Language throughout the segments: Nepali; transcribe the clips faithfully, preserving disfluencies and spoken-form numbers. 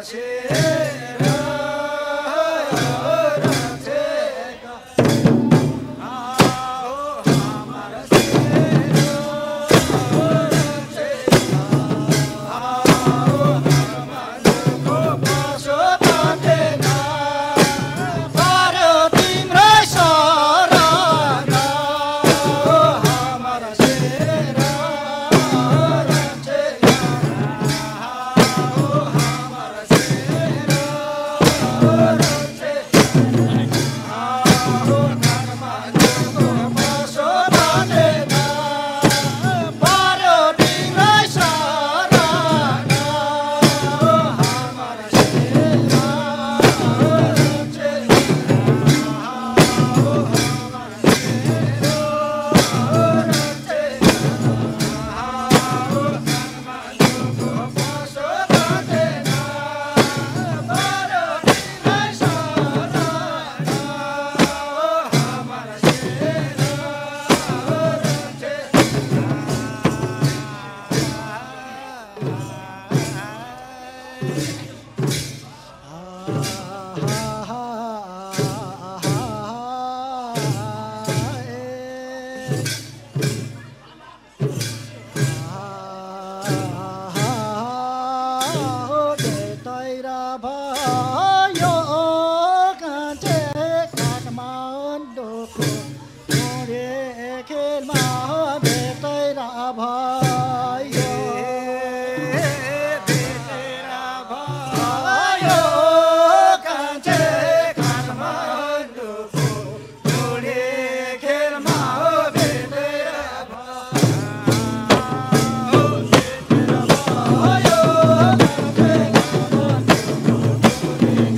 Oh,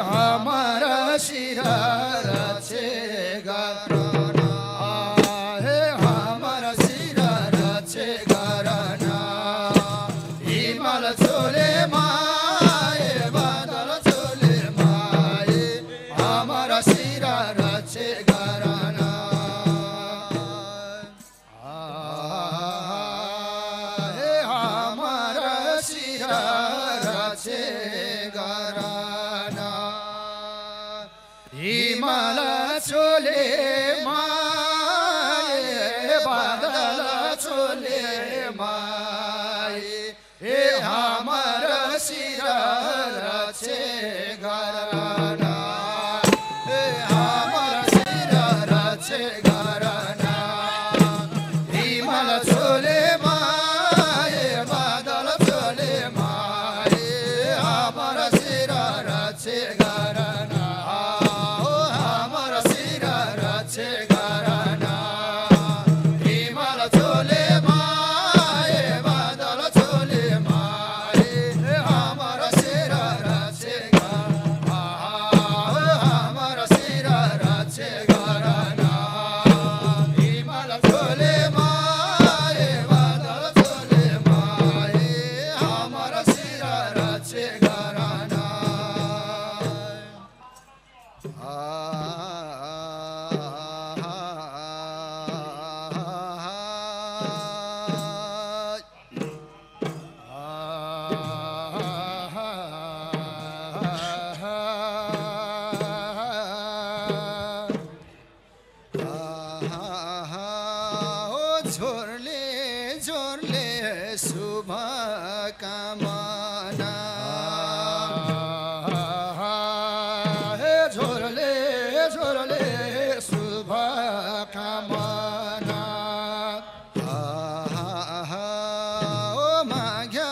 हमारा शिरार छे घराना हे हमारा शिरार छे घराना हिमाल चोले माए बादल चोले माए हमारा शिरार छे घराना हे हमारा शिरार छे घराना हिमाल चोले माए बादल चोले माए हे हमारा शिरार छे घराना हे हमारा शिरार छे घराना हिमाल चोले माए बादल चोले माए हमारा शिरार छे घराना झोरले झोरले शुभ कामना हे झोरले झोरले शुभ कामना ओ माघ्या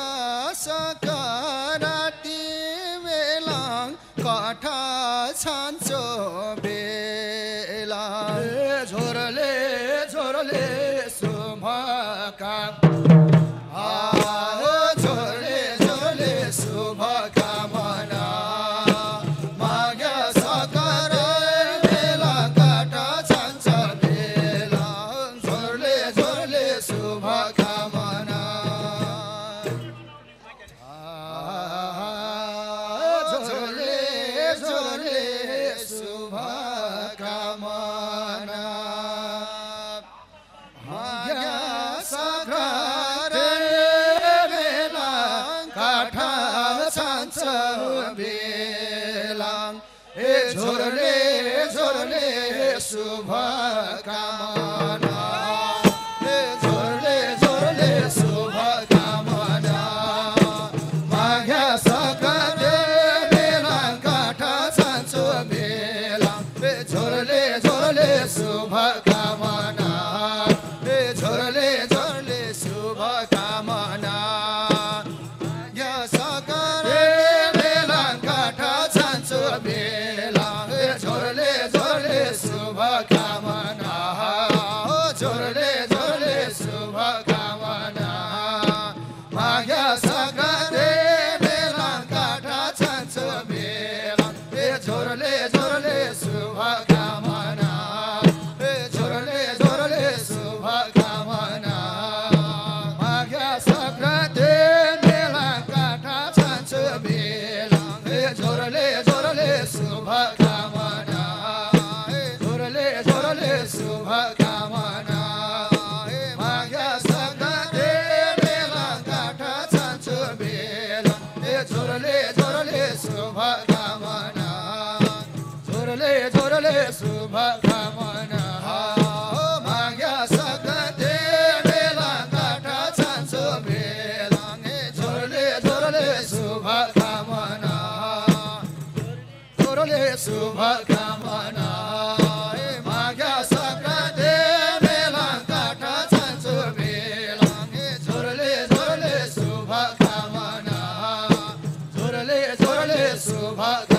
सकराती बेलाङ कठा छान्छो बेला झोरले झोरले शुभ काम झोरले झोरले शुभ कामना माघ्या सकर बेला काटा छान्छ बेला झोरले झोरले शुभ कामना झोरले झोरले शुभ कामना बेलाङ हे झोरले झोरले शुभ कामना हे झोरले झोरले शुभ कामना माघ्या सकर बेलाङ काठा छान्छो बेलाङ हे झोरले झोरले शुभ कामना हे झोरले झोरले शुभ कामना झोरले झोरले शुभ कामना झोरले झोरले शुभ कामना माघ्या सकर बेलाङ काठा छान्छो बेलाङ हे झोरले झोरले शुभ कामना हे झोरले झोरले शुभ कामना माघ्या सकर बेलाङ काठा छान्छो बेलाङ हे झोरले झोरले शुभ कामना झोरले झोरले शुभ कामना माघ्या सकर बेलाङ काठा छान्छो बेलाङ हे झोरले झोरले शुभ कामना झोरले झोरले शुभ कामना माघ्या सकर बेलाङ काठा छान्छो बेलाङ हे झोरले झोरले शुभ कामना झोरले शुभ कामना माघ्या सकर बेलाङ काठा छान्छो बेलाङ हे झोरले झोरले शुभ कामना झोरले झोरले शुभ